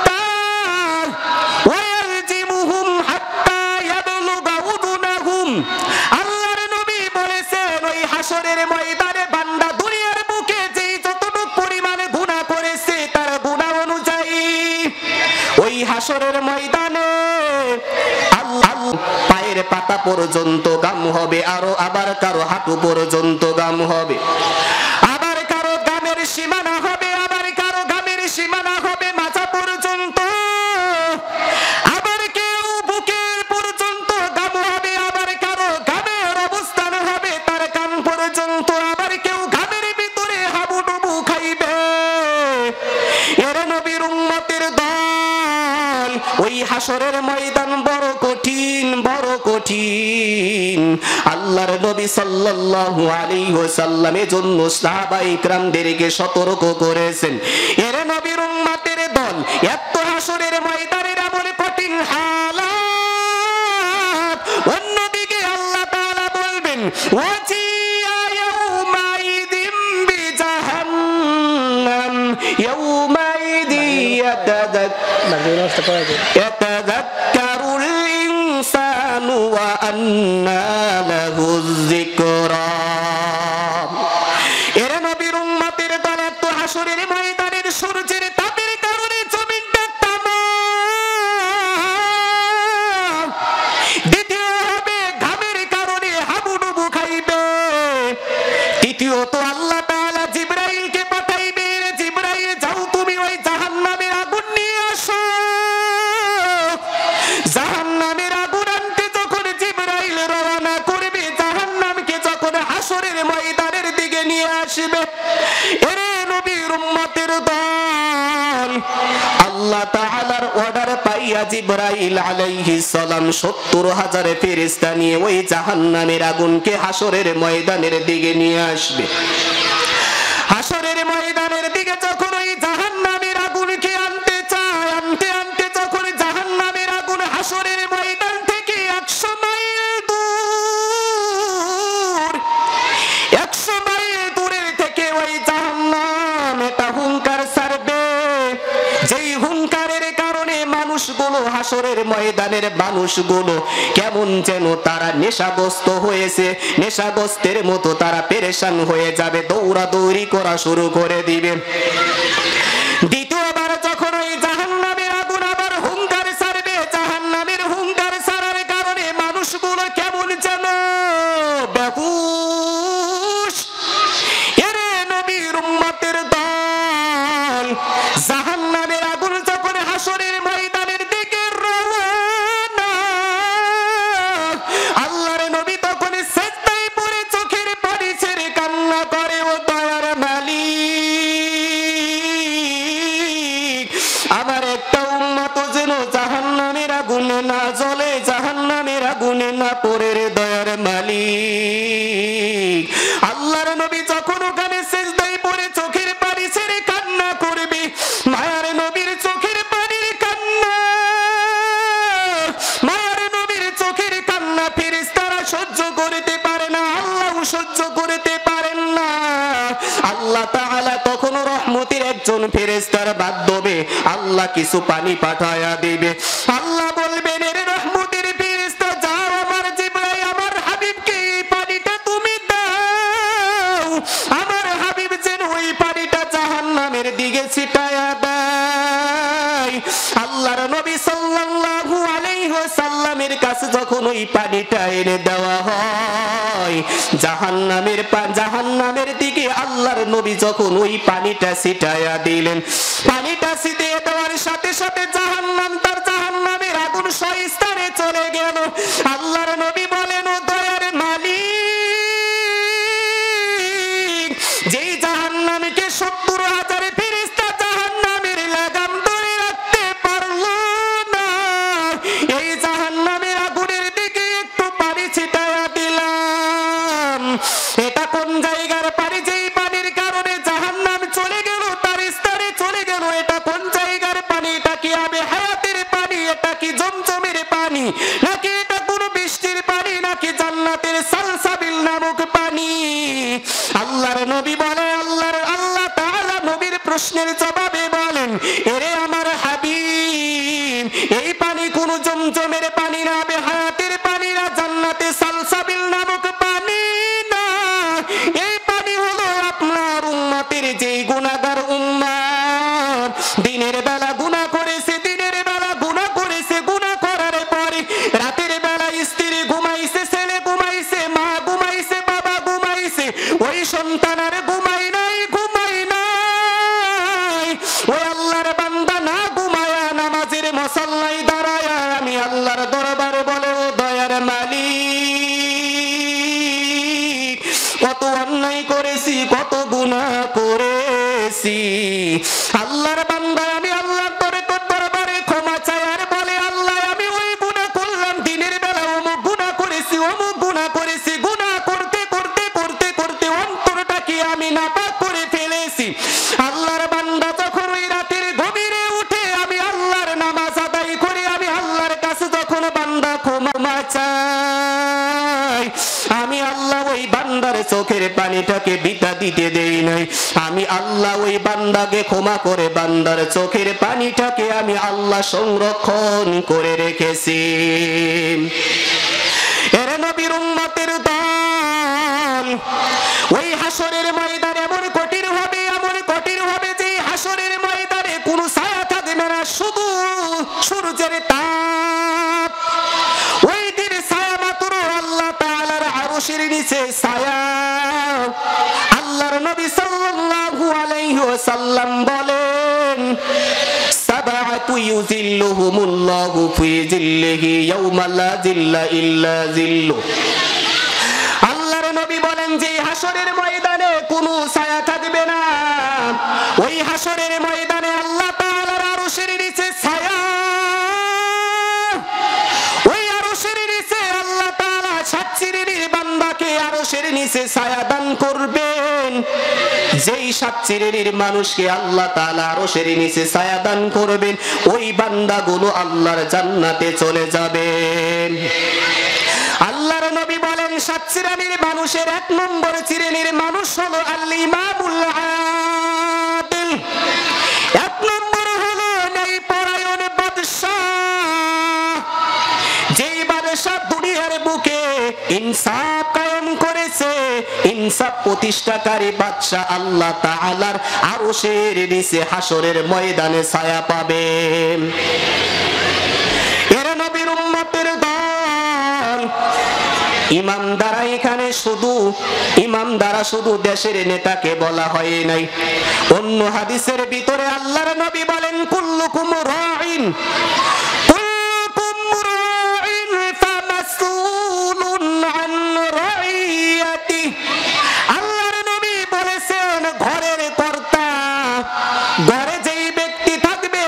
হাত্তা ইয়াবলুগা উদুনাহুম। আল্লাহর নবী বলেছেন, ওই হাসরের ময়দানে বান্দা দুনিয়ার বুকে যেই যতটুকু পরিমাণে গুনাহ করেছে তার গুনাহ অনুযায়ী ওই হাসরের ময়দানে আল্লাহ পায়ের পাতা পর্যন্ত গাম হবে, আবার কারো হাঁটু পর্যন্ত গাম হবে, আবার কারো গামের সীমানা হবে, আবার কারো গামের সীমানা হবে মাথা পর্যন্ত, আবার কেউ বুকের পর্যন্ত গাম হবে, আবার কারো গামের অবস্থান হবে তার কান পর্যন্ত, আবার কেউ গামের ভিতরে হাবুডুবু খাইবে। এর নবীর উম্মতের দল, ওই হাসরের ময়দান বড় কঠিন, বড় কঠিন। আল্লাহর নবী সাল্লাল্লাহু আলাইহি ওয়াসাল্লামের জন্য সাহাবায়ে কিরামদেরকে সতর্ক করেছেন, এর নবীর উম্মতের দল এত হাসরের ময়দানের এমন কঠিন হালাত, অন্যদিকে আল্লাহ তাআলা বলবেন ওয়াজিয়া ইয়াউমাইদিন বিজাহান্নাম ইয়াউমাইদি ইয়াতাযাক্কারুল ইনসানু ওয়া আন্না লাহুয যিকরা। এর নবীর উম্মতের দল এত হাসরের ময়দানের সূর্যের তাপের কারণে জমিনটা তামা, দ্বিতীয় হবে ঘামের কারণে হাবুডুবু খাইবে, তৃতীয়ত আল্লাহ তাআলা জিবরাইলকে পাঠাইবে, জিবরাইল যাও তুমি ওই জাহান্নামের আগুন নিয়ে আসো। জাহান্নামের আগুন আনতে যখন জিবরাইল রওনা করবে, জাহান্নামকে যখন হাসরের ময়দানের দিকে নিয়ে আসবে, এরে নবীর উম্মতের দল আল্লাহ তাআলার অর্ডার পাইয়া জিবরাইল আলাইহিস সালাম ৭০,০০০ ফেরেশতা নিয়ে ওই জাহান্নামের আগুনকে হাসরের ময়দানের দিকে নিয়ে আসবে। হাসরের ময়দানের দিকে যখন ওই জাহান্নামের আগুনকে আনতে চায়, আনতে আনতে যখন জাহান্নামের আগুন হাসরের ময়দান থেকে ১০০ মাইল দূর, ১০০ মাইল দূরের থেকে ওই জাহান্নাম এটা হুঙ্কার ছাড়বে, যেই হুঙ্কারের কারণে মানুষগুলো, হাসরের ময়দানের মানুষগুলো কেমন যেন তারা নেশাগ্রস্ত হয়েছে, নেশাগ্রস্তের মতো তারা পেরেশান হয়ে যাবে, দৌড়াদৌড়ি করা শুরু করে দিবে। দ্বিতীয়বার যখন ওই জাহান্নামের আগুন আবার হুঙ্কার ছাড়বে, জাহান্নামের হুঙ্কার ছাড়ার কারণে মানুষগুলো কেমন যেন বেহুশ। এরে নবীর উম্মতের দল জাহান্নামের আগুন যখন হাসরের ময়দানের দিকে রওনা, আল্লাহর নবী তখন সিজদায় পড়ে চোখের পানি ছেড়ে কান্না করে, ও দয়ার মালিক, আমার একটা উম্মত যেন জাহান্নামের আগুনে না জ্বলে, জাহান্নামের আগুনে না পড়ে রে দয়ার মালিক। আল্লাহর নবী যখন ওখানে সিজদায় পড়ে চোখের পানি ছেড়ে কান্না করবে, মায়ার নবীর চোখের পানির কান্না, মায়ার নবীর চোখের কান্না ফেরেশতারা সহ্য করতে পারে না, আল্লাহও সহ্য করতে পারেন না। আল্লাহ তাআলা তখন রহমতের একজন ফেরেশতার মাধ্যমে আল্লাহ কিছু পানি পাঠায়া দিবে। আল্লাহ বলবেন, এর রহমতের ফেরেশতা যাও, আমার জিবরাইল আমার হাবিবকে এই পানিটা তুমি দাও, আমার হাবিব যেন ওই পানিটা জাহান্নামের দিকে ছিটায়া দেয়। আল্লাহর নবী সাল্লাল্লাহু আলাইহি ওয়াসাল্লামের কাছে যখন ওই পানিটা এনে দেওয়া হয়, জাহান্নামের দিকে আল্লাহর নবী যখন ওই পানিটা ছিটায়া দিলেন, পানিটা ছিটিয়ে দেওয়ার সাথে সাথে জাহান্নাম তার জাহান্নামের আগুন স্থানে চলে গেল। আল্লাহর নবী বলেন, ও দয়ার মালিক, যেই জাহান্নামকে ৭০,০০০ ফেরেশতা জাহান্নামের লাগাম ধরে রাখতে পারলো না, এই জাহান্নামের আগুনের দিকে একটু পানি ছিটায়া দিলাম। এটা কোন জায়গার পানি, যেই পানির কারণে জাহান্নাম চলে গেল, তার স্থানে চলে গেল, এটা কোন জায়গার পানি? এটা কি আবে হায়াতের পানি? এটা কি জমজমের পানি? নাকি এটা কোন বৃষ্টির পানি? নাকি জান্নাতের সালসাবিল নামক পানি? আল্লাহর নবী বলে, আল্লাহ তাআলা নবীর প্রশ্নের জবাবে বলেন, এরে আমার হাবিব, এই পানি কোন জমজমের পানি না, আবে হায়াতের পানি না, জান্নাতে সালসাবিল নামক পানি না, এই পানি হলো আপনার উম্মতের যেই গুনাহগার উম্মত দিনের বেলা গুনাহ করেছে, দিনের বেলা গুনাহ করেছে, গুনাহ করার পরে রাতের বেলা স্ত্রী ঘুমাইছে, গুনাহ করেছি। আল্লাহর বান্দা আমি আল্লাহর দরবারে ক্ষমা চাই আর বলে আল্লাহ আমি ওই গুনাহ করলাম, দিনের বেলা অমুক গুনাহ করেছি, অমুক গুনাহ করেছি, গুনাহ করতে করতে করতে করতে অন্তরটাকে আমি নাপাক করে ফেলেছি। আল্লাহর বান্দা যখন ওই রাতের গভীরে উঠে আমি আল্লাহর নামাজ আদায় করে আমি আল্লাহর কাছে যখন বান্দা ক্ষমা চাই, আমি আল্লাহ ওই বান্দার চোখের পানিটাকে বিতা দিতে দেই নাই। আমি আল্লাহ ওই বান্দাকে ক্ষমা করে বান্দার চোখের পানিটাকে আমি আল্লাহ সংরক্ষণ করে রেখেছি। এর নবীর উম্মতের দল ওই হাসরের ময়দানে এমন কঠিন হবে যে হাসরের ময়দানে কোনো ছায়া থাকবে না, শুধু সূর্যের তাপ। ওই দিন ছায়া মাত্র আল্লাহ তাআলার আরশের নিচে ছায়া। আল্লাহর নবী সাল্লাল্লাহু আলাইহি ওয়াসাল্লাম বলেন সাবাতু ইউযিল্লুহুমুল্লাহু ফি জিল্লিহি ইয়াওমা লা জিল্লা ইল্লা জিল্লু। আল্লাহর নবী বলেন যে হাসরের ময়দানে কোনো ছায়া থাকবে না, ওই হাসরের ময়দানে আল্লাহ তাআলার আরশের নিচে ছায়া। ওই আরশের নিচে আল্লাহ তাআলা 7 শ্রেণীর বান্দাকে আরশের নিচে ছায়া দান করবেন। যেই 7 শ্রেণীর মানুষকে আল্লাহ তাআলা আরশের নিচে ছায়া দান করবেন, ওই বান্দাগুলো আল্লাহর জান্নাতে চলে যাবেন। আল্লাহর নবী বলেন 7 শ্রেণীর মানুষের 1 নম্বর শ্রেণীর মানুষ হলো আল ইমামুল আদিল। 1 নম্বর হলো ন্যায়পরায়ণ বাদশা, যেই বাদশা দুনিয়ার বুকে ইনসাফ কায়েম করেছে। ইনসাফ প্রতিষ্ঠাকারী বাদশা আল্লাহ তাআলার আরশের নিচে হাসরের ময়দানে ছায়া পাবে। এর নবীর উম্মতের দল ইমামদারা, এখানে ইমামদারা শুধু দেশের নেতাকে বলা হয় নাই। অন্য হাদিসের ভিতরে আল্লাহর নবী বলেন কুল্লুকুম রাঈন ফামাসউলুন আন রাইয়াতি। আল্লাহর নবী বলেছেন ঘরের কর্তা, ঘরে যেই ব্যক্তি থাকবে,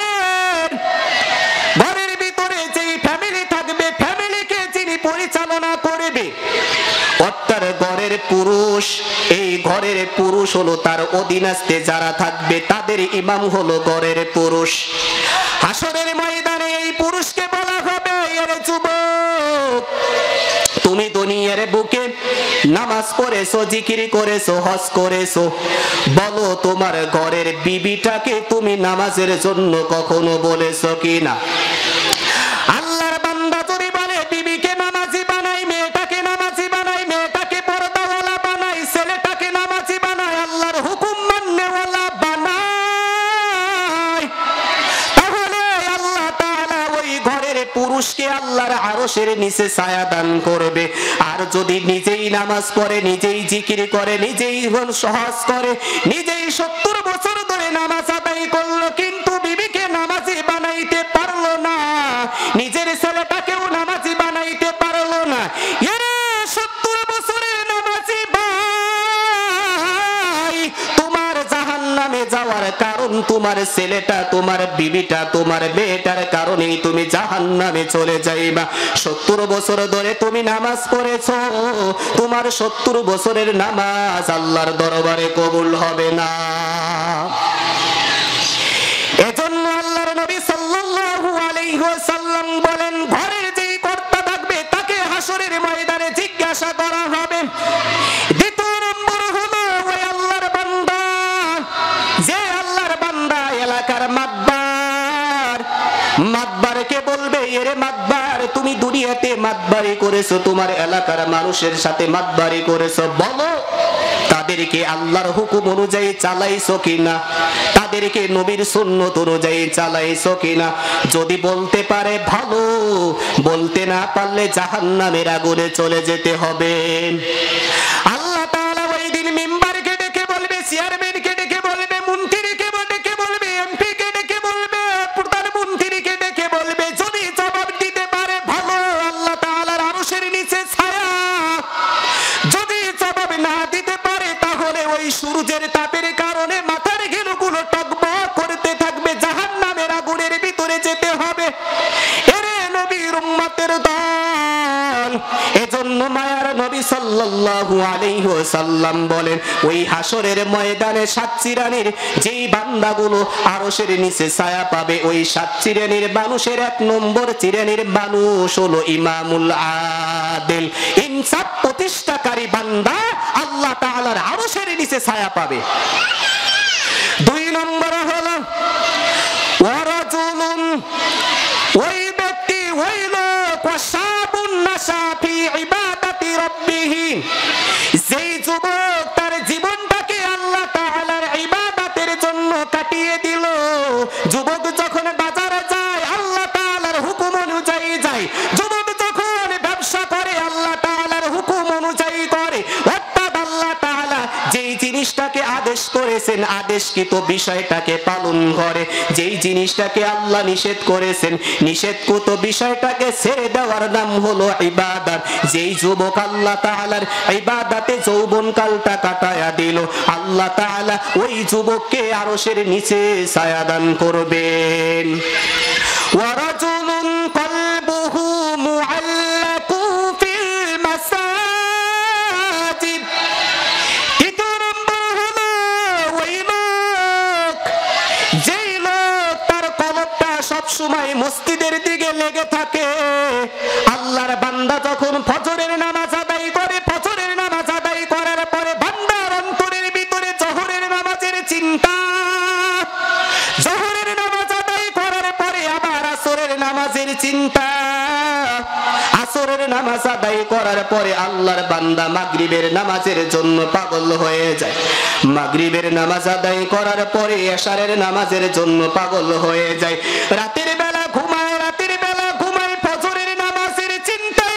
ঘরের ভিতরে যেই ফ্যামিলি থাকবে, ফ্যামিলিকে যিনি পরিচালনা করবে, অর্থাৎ ঘরের পুরুষ, এই ঘরের পুরুষ হলো তার অধীনস্থে যারা থাকবে তাদের ইমাম হলো ঘরের পুরুষ। হাসরের ময়দানে এই পুরুষকে বলা হবে এর যুবক, তুমি দুনিয়ার বুকে নামাজ পড়েছো, জিকির করেছো, হজ করেছো, বলো তোমার ঘরের বিবিটাকে তুমি নামাজের জন্য কখনো বলেছো কিনা? আল্লাহর বান্দা যদি বলে বিবিকে নামাজি বানাই, মেয়েটাকে নামাজি বানাই, মেয়েটাকে পর্দাওয়ালা বানাই, ছেলেটাকে নামাজি বানাই, আল্লাহর হুকুম মাননেওয়ালা বানাই, তাহলে আল্লাহ তাআলা ওই ঘরের পুরুষকে আল্লাহর আরশের নিচে ছায়া দান করবে। আর যদি নিজেই নামাজ পড়ে, নিজেই জিকির করে, নিজেই হজ করে, নিজেই 70 বছর ধরে নামাজ আদায় করলো, কিন্তু বিবিকে নামাজি বানাইতে পারলো না, নিজের ছেলেটাকেও নামাজি বানাইতে পারলো না, এর 70 বছরের নামাজি ভাই, তোমার জাহান্নামে যাওয়ার কারণ তোমার ছেলেটা, তোমার বিবিটা, তোমার মেয়েটার কারণেই তুমি জাহান্নামে চলে যাইবা। 70 বছর ধরে তুমি নামাজ পড়েছো, তোমার 70 বছরের নামাজ আল্লাহর দরবারে কবুল হবে না। এজন্য আল্লাহর নবী সাল্লাল্লাহু আলাইহি ওয়াসাল্লাম বলেন ঘরের যেই কর্তা থাকবে তাকে হাসরের ময়দানে জিজ্ঞাসা করা হবে। দ্বিতীয় নম্বর হলো ওই আল্লাহর বান্দা, যে আল্লাহর বান্দা এলাকার মাতবারকে বলবে এরে মাতবার, তুমি দুনিয়াতে মাতবারি করেছো, তোমার এলাকার মানুষের সাথে মাতবারি করেছো, বলো তাদেরকে আল্লাহর হুকুম অনুযায়ী চালাইছো কিনা, তাদেরকে নবীর সুন্নত অনুযায়ী চালাইছো কিনা। যদি বলতে পারে ভালো, বলতে না পারলে জাহান্নামের আগুনে চলে যেতে হবে। আল্লাহ তাআলা ওই দিন মিম্বারকে ডেকে বলবে, চেয়ারম্যানকে ডেকে বলবে, মন্ত্রীকে ডেকে বলবে, এমপিকে ডেকে বলবে, প্রধানমন্ত্রীকে ডেকে বলবে, যদি জবাব দিতে পারে ভালো, আল্লাহ তাআলার আরশের নিচে ছায়া। যদি জবাব না দিতে পারে তাহলে ওই শুরু সূর্যের তাপের কারণে মাথার ঘিলুগুলো টকবক করতে থাকবে, জাহান্নামের আগুনের ভিতরে যেতে হবে। এরে নবীর উম্মতের দল, এজন্য মায়ার নবী সাল্লাল্লাহু আলাইহি ওয়াসাল্লাম বলেন, ওই হাসরের ময়দানে 7 শ্রেণীর যেই বান্দাগুলো আরশের নিচে ছায়া পাবে, ওই 7 শ্রেণীর মানুষের 1 নম্বর শ্রেণীর মানুষ হলো ইমামুল আদিল, ইনসাফ প্রতিষ্ঠাকারী বান্দা আল্লাহ তাআলার আরশের নিচে ছায়া পাবে। 2 নম্বর হলো ওয়ারাজুলুন, ওই ব্যক্তি ওই লোক, ওয়াশাবুন নাশা ফি ইবাদাতি রাব্বিহ, যেই যুবক তার জীবনটাকে আল্লাহ তাআলার ইবাদতের জন্য কাটিয়ে দিল। যুবক যখন বাজারে যায় আল্লাহ তাআলার হুকুম অনুযায়ী যায়, যুবক যখন ব্যবসা করে আল্লাহ তাআলার হুকুম অনুযায়ী করে, অর্থাৎ আল্লাহ তাআলা যেই জিনিসটাকে আদেশ করেছেন আদেশকৃত বিষয়টাকে পালন করে, যেই জিনিসটাকে আল্লাহ নিষেধ করেছেন নিষেধকৃত বিষয়টাকে ছেড়ে দেওয়ার নাম হলো ইবাদত। যেই যুবক আল্লাহ তাআলার ইবাদতে যৌবনকালটা কাটায়া দিল, আল্লাহ তাআলা ওই যুবককে আরশের নিচে ছায়া দান করবেন। ওয়ারাজুলুন কলবুহু মুআল্লাকু ফিল মাসাজিদ, তৃতীয় নম্বর হলো ওই লোক, যেই লোক তার কলবটা সব সময় মসজিদের দিকে লেগে থাকে। আল্লাহর বান্দা যখন ফজরের নামাজ আদায় করে, ফজরের নামাজ আদায় করার পরে বান্দার অন্তরের ভিতরে জোহরের নামাজের চিন্তা, জোহরের নামাজ আদায় করার পরে আবার আসরের নামাজের চিন্তা, আসরের নামাজ আদায় করার পরে আল্লাহর বান্দা মাগরিবের নামাজের জন্য পাগল হয়ে যায়, মাগরিবের নামাজ আদায় করার পরে এশারের নামাজের জন্য পাগল হয়ে যায়, রাতের বেলা ঘুমায়, রাতের বেলা ঘুমায়, ফজরের নামাজের চিন্তায়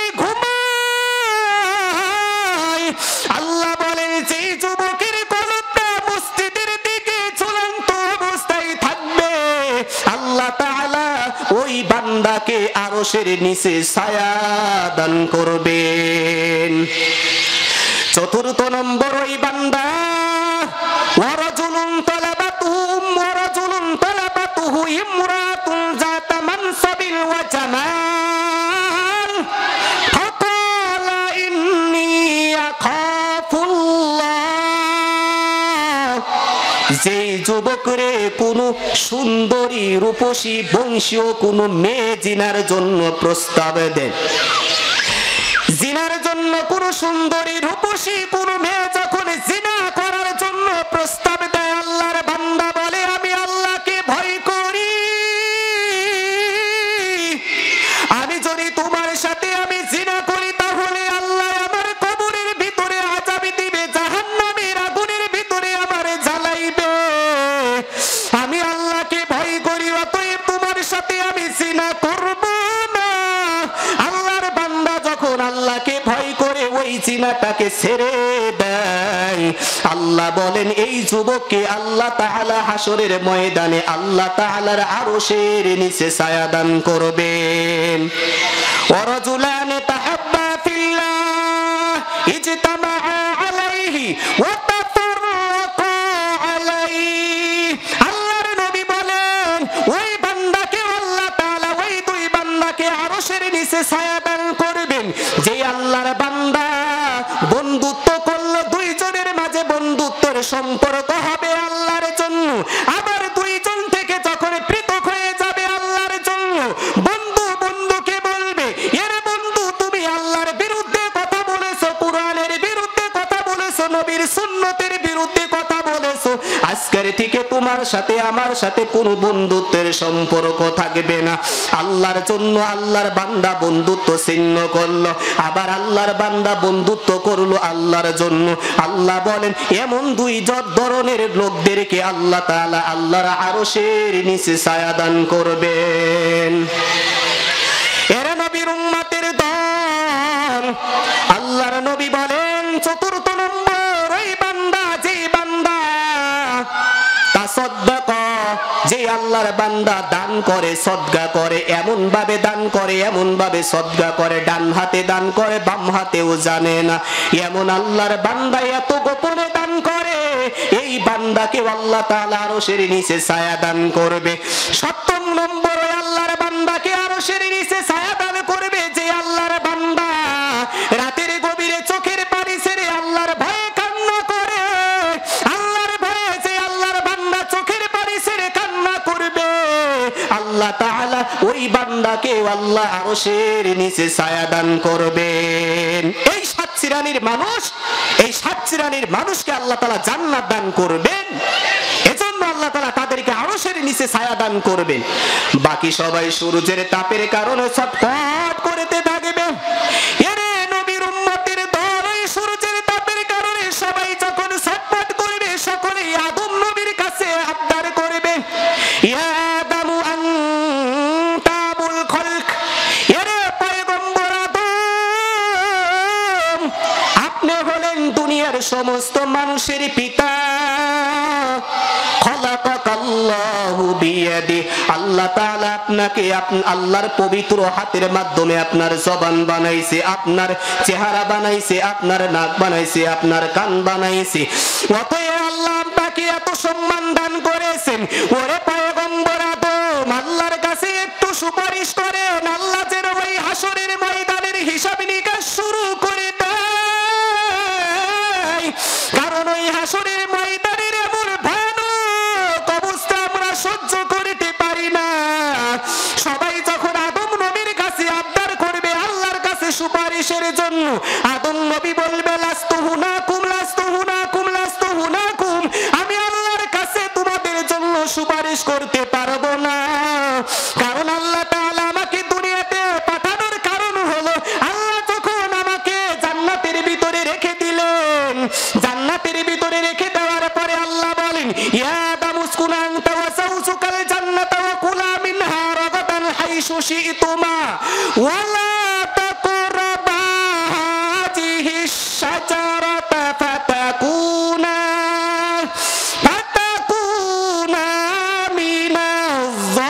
ঘুমায়। আল্লাহ বলেন, যেই যুবকের কলবটা মসজিদের দিকে ঝুলন্ত অবস্থায় থাকবে, আল্লাহ তাআলা ওই বান্দাকে আরশের নিচে ছায়া দান করবেন। 4র্থ নম্বর ওই বান্দা, ওয়ারাজুলুন তালাবাতুহু ইমরাতুন যাতা মানসাবিল ওয়া জামাল, ফাকালা ইন্নী আখাফুল্লাহ, যেই যুবকরে কোন সুন্দরী রূপসী বংশীয় কোন মেয়ে জিনার জন্য প্রস্তাব দেন, জিনার জন্য কোন সুন্দরী রূপসী কোন মেয়ে যখন জিনা করার জন্য প্রস্তাব দেয়, আল্লাহর বান্দা বলে, আমি আল্লাহকে ভয় করি, আমি যদি তোমার সাথে আমি জিনা করি তাহলে আল্লাহ আমার কবরের ভিতরে আযাব দিবে, জাহান্নামের আগুনের ভিতরে আমারে জ্বালাইবে, আমি আল্লাহকে ভয় করি, অতএব তোমার সাথে আমি জিনা করব না। আল্লাহর বান্দা যখন আল্লাহকে ভয় করে ওই জিনাটাকে ছেড়ে দেয়, আল্লাহ বলেন এই যুবককে আল্লাহ তাআলা হাসরের ময়দানে আল্লাহ তাআলার আরশের নিচে ছায়া দান করবেন। ওয়ারাজুলান তাহাব্বা ফিল্লাহ ইজতামা আলাইহি ওয়া তাফাররাকা আলাইহি, আল্লাহর নবী বলেন ওই বান্দাকে আল্লাহ তাআলা ওই 2 বান্দাকে আরশের নিচে ছায়া দান করবেন। যে আল্লাহর বান্দা বন্ধুত্ব করলো, 2 জনের মাঝে বন্ধুত্বের সম্পর্ক হবে আল্লাহর জন্য, আবার 2 জন থেকে যখন পৃথক হয়ে যাবে আল্লাহর জন্য, বন্ধু বন্ধুকে বলবে, এর বন্ধু তুমি আল্লাহর বিরুদ্ধে কথা বলেছো, কুরআনের বিরুদ্ধে কথা বলেছো, নবীর সুন্নতের বিরুদ্ধে কথা বলেছো, আজকের থেকে তোমার সাথে আমার সাথে কোনো বন্ধুত্বের সম্পর্ক থাকবে না। আল্লাহর জন্য আল্লাহর বান্দা বন্ধুত্ব ছিন্ন করলো, আবার আল্লাহর বান্দা বন্ধুত্ব করলো আল্লাহর জন্য। আল্লাহ বলেন এমন 2 ধরনের লোকদেরকে আল্লাহ তাআলা আল্লাহর আরশের নিচে ছায়া দান করবেন। এরা নবীর উম্মতের দল, আল্লাহর নবী বলেন 4র্থ নম্বর ওই বান্দা, যে বান্দা তাসাদদাকা, যে আল্লাহর বান্দা দান করে, সদকা করে, এমন ভাবে দান করে, এমন ভাবে সদকা করে, ডান হাতে দান করে বাম হাতেও জানে না, এমন আল্লাহর বান্দা এত গোপনে দান করে, বান্দাকে আল্লাহ তাআলা আরশের নিচে ছায়া দান করবে। 7 নম্বর ওই আল্লাহর বান্দাকে আরশের নিচে ছায়া দান করবে যে আল্লাহর বান্দা রাতের গভীরে চোখের পানি ছেড়ে আল্লাহর ভয়ে কান্না করে। আল্লাহর ভয়ে যে আল্লাহর বান্দা চোখের পানি ছেড়ে কান্না করবে, আল্লাহ তাআলা ওই বান্দাকে আল্লাহ আরশের নিচে ছায়া দান করবেন। এই 7 শ্রেণীর মানুষ, এই 7 শ্রেণীর মানুষকে আল্লাহ তাআলা জান্নাত দান করবেন। এজন্য আল্লাহ তাআলা তাদেরকে আরশের নিচে ছায়া দান করবেন। বাকি সবাই সূর্যের তাপের কারণে ছটফট করতে থাকবে। এরে নবীর উম্মতের দল, এই সূর্যের তাপের কারণে সবাই যখন ছটফট করবে, সকলেই আদম নবীর কাছে আবদার করবে, ইয়া আদামু আনতা আবুল খলক, এরে পয়গম্বর আদম, আপনি হলেন দুনিয়ার সমস্ত মানুষের পিতা। আল্লাহ তাআলা আপনাকে আল্লাহর পবিত্র হাতের মাধ্যমে আপনার জবান বানাইছে, আপনার চেহারা বানাইছে, আপনার নাক বানাইছে, আপনার কান বানাইছে। অতএব আল্লাহ আপনাকে এত সম্মান দান করেছেন। ওরে পয়গম্বর আদম, আল্লাহর কাছে একটু সুপারিশ করেন, আল্লাহ যেন ওই হাসরের ময়দানের হিসাব নিকাশ শুরু করে দেয়। কারণ ওই হাসরের ময়দানের এমন ভয়ানক অবস্থা আমরা সহ্য করতে পারি না। সবাই যখন আদম নবীর কাছে আবদার করবে আল্লাহর কাছে সুপারিশের জন্য, আদম নবী বলবে, লাস্তু হুনাকুম লাস্তু হুনাকুম লাস্তু হুনাকুম, আমি আল্লাহর কাছে তোমাদের জন্য সুপারিশ করতে পারবো না। কারণ আল্লাহ তাআলা আমাকে দুনিয়াতে পাঠানোর কারণ হলো, আল্লাহ যখন আমাকে জান্নাতের ভিতরে রেখে দিলেন, জান্নাতের ভিতরে রেখে দেওয়ার পরে আল্লাহ বলেন, ইয়া আদামু উসকুন আনতা ওয়া যাওজুকাল জান্নাতা ওয়া কুলা মিনহা রাগাদান হাইসু শি'তুমা ওয়া লা তাকরাবা হাযিহিশ শাজারাতা ফাতাকুনা মিনাজ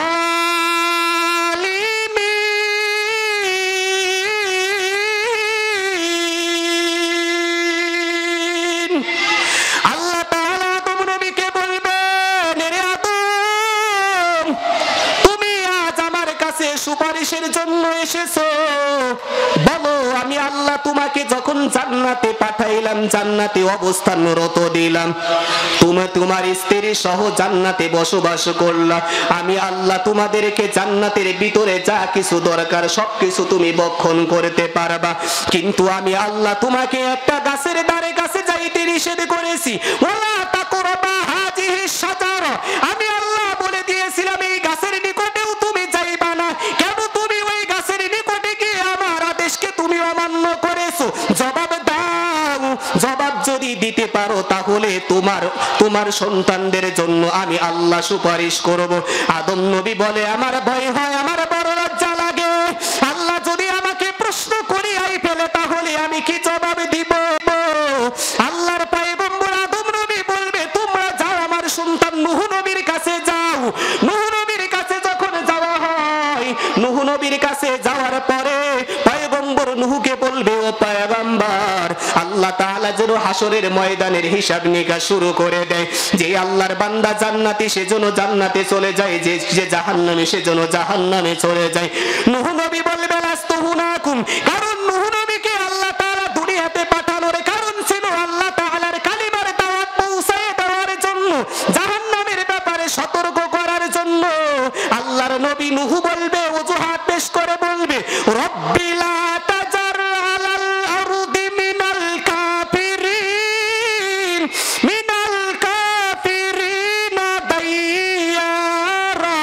জালিমিন। আল্লাহ তাআলা আদম নবীকে বলবেন, রে আদম, তুমি আজ আমার কাছে সুপারিশের জন্য এসেছো। বলো, আমি আল্লাহ তোমাকে যখন জান্নাতে পাঠাইলাম, জান্নাতে অবস্থানরত দিলাম, তুমি তোমার স্ত্রী সহ জান্নাতে বসবাস করলা, আমি আল্লাহ তোমাদেরকে জান্নাতের ভিতরে যা কিছু দরকার সবকিছু তুমি ভক্ষণ করতে পারবা। কিন্তু আমি আল্লাহ তোমাকে একটা গাছের ধারে কাছে যাইতে নিষেধ করেছি, ওয়ালা তাকরাবা হাযিহিশ শাজারা, আমি আল্লাহ বলে দিয়েছিলাম এই গাছের নিকটেও তুমি যাইবা না। কেন তুমি ওই গাছের নিকটে গিয়ে আমার আদেশকে তুমি অমান্য করেছো? জবাব দাও। জবাব যদি দিতে পারো তাহলে তোমার সন্তানদের জন্য আমি আল্লাহ সুপারিশ করব। আদম নবী বলে, আমার ভয় হয়, আমার বড় লজ্জা লাগে। আল্লাহ যদি আমাকে প্রশ্ন করিয়াই ফেলে তাহলে আমি কি জবাব দিব? আল্লাহর পয়গম্বর আদম নবী বলবে, তোমরা যাও আমার সন্তান নূহ নবীর কাছে যাও। নূহ নবীর কাছে যখন যাওয়া হয়, নূহ নবীর কাছে যাওয়ার পরে পয়গম্বর নূহকে বলবে, ও পয়গম্বর, আল্লাহ তাআলা যেন হাসরের ময়দানের হিসাব নিকাশ শুরু করে দেয়। যে আল্লাহর বান্দা জান্নাতি সেজন্য জান্নাতে চলে যায়, যে জাহান্নামী সেজন্য জাহান্নামে চলে যায়। নূহ নবী বলবে, লাস্তু হুনাকুম, কারণ নূহ নবীকে আল্লাহ তাআলা দুনিয়াতে পাঠানোর কারণ ছিল আল্লাহ তাআলার কালিমার দাওয়াত পৌঁছায় দেওয়ার জন্য, জাহান্নামের ব্যাপারে সতর্ক করার জন্য। আল্লাহর নবী নূহ বলবে, ওজুহাত পেশ করে বলবে, রব্বি লা তাজার আলাল আরদি মিনাল কাফিরিন দাইয়ারা।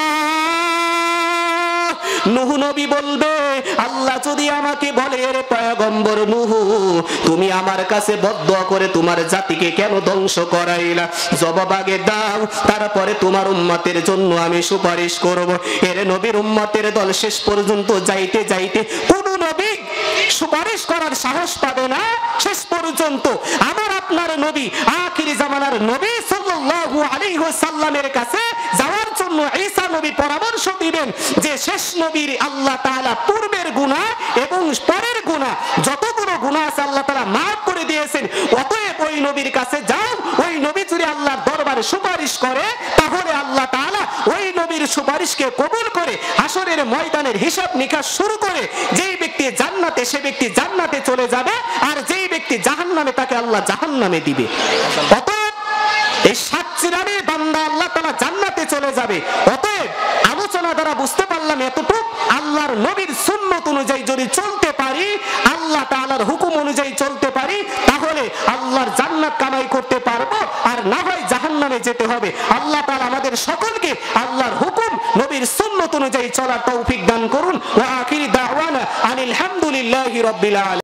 নূহ নবী বলবে, আল্লাহ যদি আমাকে বলে, রে পয়গম্বর নূহ, তুমি আমার কাছে বদদুয়া করে তোমার জাতিকে কেন ধ্বংস করাইলা? জবাব আগে দাও, তারপরে তোমার উম্মতের জন্য আমি সুপারিশ করব। এর নবীর উম্মতের দল শেষ পর্যন্ত যাইতে যাইতে কোন নবী সুপারিশ করার সাহস পাবে না। শেষ পর্যন্ত আমার আপনার নবী, আখির জামানার নবী সাল্লাল্লাহু আলাইহি ওয়াসাল্লামের কাছে যাওয়ার জন্য ঈসা নবী পরামর্শ দিবেন যে শেষ নবীর আল্লাহ তাআলা পূর্বের গুনাহ এবং পরের গুনাহ যতগুলো গুনাহ আছে আল্লাহ তাআলা মাফ করে দিয়েছেন। অতএব ওই নবীর কাছে যাও, ওই নবী যদি আল্লাহর দরবারে সুপারিশ করে তাহলে আল্লাহ তাআলা ওই নবীর সুপারিশকে কবুল করে হাসরের ময়দানের হিসাব নিকাশ শুরু করে যেই ব্যক্তি জান্নাতে, সে ব্যক্তি জান্নাতে চলে যাবে, আর যেই ব্যক্তি জাহান্নামে তাকে আল্লাহ জাহান্নামে দিবে। অতএব এই 7 শ্রেণীর বান্দা আল্লাহ তাআলা জান্নাতে চলে যাবে। অতএব আলোচনা দ্বারা বুঝতে পারলাম এতটুকু, আল্লাহর নবীর সুন্নাত অনুযায়ী যদি চলতে পারি, আল্লাহ তাআলার হুকুম অনুযায়ী চলতে পারি, তাহলে আল্লাহর জান্নাত কামাই করতে পারবো, আর না হয় জাহান্নামে যেতে হবে। আল্লাহ তাআলা আমাদের সকলকে আল্লাহর হুকুম নবীর সুন্নাত অনুযায়ী চলার তৌফিক দান করুন। ওয়া আখিরি দাওয়ানা আনিল হামদুলিল্লাহি রাব্বিল আলামিন।